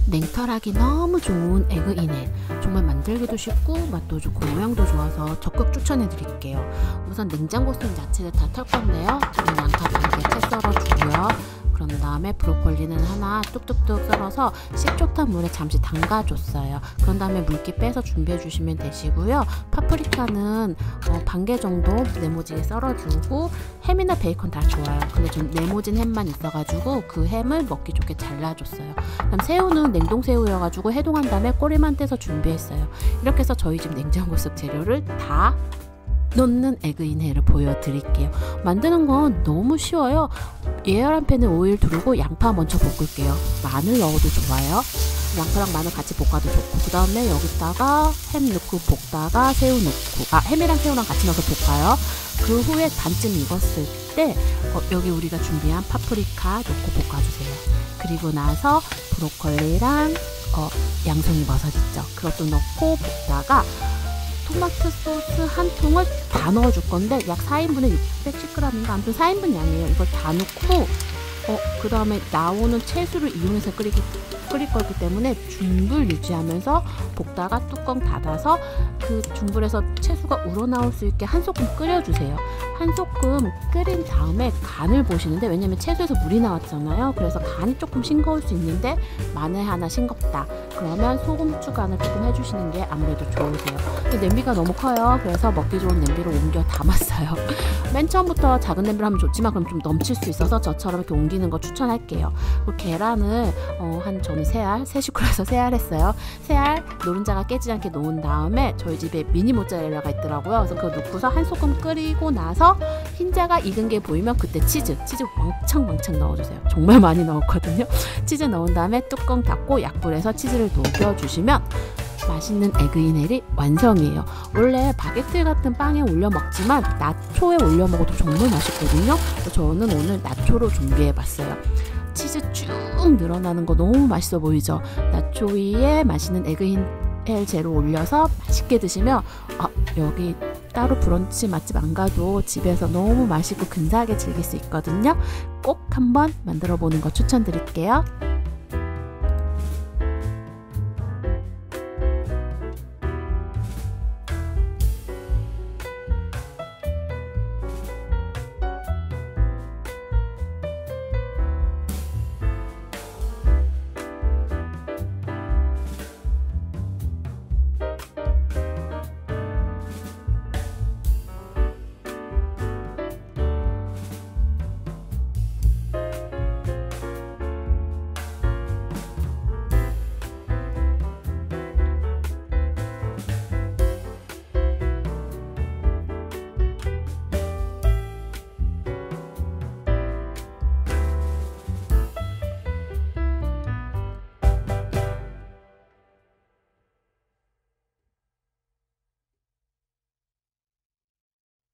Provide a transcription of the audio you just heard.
냉털하기 너무 좋은 에그 이넬, 정말 만들기도 쉽고 맛도 좋고 모양도 좋아서 적극 추천해 드릴게요. 우선 냉장고 쓴 야채를 다 털 건데요. 저는 양파 2개 채 썰어주고요. 그런 다음에 브로콜리는 하나 뚝뚝뚝 썰어서 식초탄 물에 잠시 담가줬어요. 그런 다음에 물기 빼서 준비해 주시면 되시고요. 파프리카는 반 개 정도 네모지게 썰어주고, 햄이나 베이컨 다 좋아요. 근데 전 네모진 햄만 있어가지고 그 햄을 먹기 좋게 잘라줬어요. 그럼 새우는 냉동새우여가지고 해동한 다음에 꼬리만 떼서 준비했어요. 이렇게 해서 저희 집 냉장고 속 재료를 다 넣는 에그 이넬을 보여드릴게요. 만드는 건 너무 쉬워요. 예열한 팬에 오일 두르고 양파 먼저 볶을게요. 마늘 넣어도 좋아요. 양파랑 마늘 같이 볶아도 좋고, 그 다음에 여기다가 햄 넣고 볶다가 새우 넣고, 햄이랑 새우랑 같이 넣어서 볶아요. 그 후에 반쯤 익었을 때 여기 우리가 준비한 파프리카 넣고 볶아주세요. 그리고 나서 브로콜리랑 양송이 버섯 있죠, 그것도 넣고 볶다가 토마토 소스 한 통을 다 넣어줄 건데 약 4인분에 610g인가 아무튼 4인분 양이에요. 이걸 다 넣고 그 다음에 나오는 채소를 이용해서 끓일 거기 때문에 중불 유지하면서 볶다가 뚜껑 닫아서 그 중불에서 채소가 우러나올 수 있게 한 소끔 끓여주세요. 한 소끔 끓인 다음에 간을 보시는데, 왜냐면 채소에서 물이 나왔잖아요. 그래서 간이 조금 싱거울 수 있는데 마늘 하나 싱겁다 그러면 소금, 후추 간을 조금 해주시는 게 아무래도 좋으세요. 근데 냄비가 너무 커요. 그래서 먹기 좋은 냄비로 옮겨 담았어요. 맨 처음부터 작은 냄비로 하면 좋지만 그럼 좀 넘칠 수 있어서 저처럼 이렇게 옮기는 거 추천할게요. 그리고 계란을 저는 3식구라서 3알 했어요. 3알 노른자가 깨지지 않게 놓은 다음에 저희 집에 미니 모짜렐라가 있더라고요. 그래서 그거 넣고서 한 소끔 끓이고 나서 흰자가 익은 게 보이면 그때 치즈 왕창 넣어주세요. 정말 많이 넣었거든요. 치즈 넣은 다음에 뚜껑 닫고 약불에서 치즈를 녹여주시면 맛있는 에그 이넬이 완성이에요. 원래 바게트 같은 빵에 올려 먹지만 나초에 올려 먹어도 정말 맛있거든요. 저는 오늘 나초로 준비해봤어요. 치즈 쭉 늘어나는 거 너무 맛있어 보이죠? 나초 위에 맛있는 에그 이넬 재료 올려서 맛있게 드시면 여기 따로 브런치 맛집 안 가도 집에서 너무 맛있고 근사하게 즐길 수 있거든요. 꼭 한번 만들어 보는 거 추천드릴게요.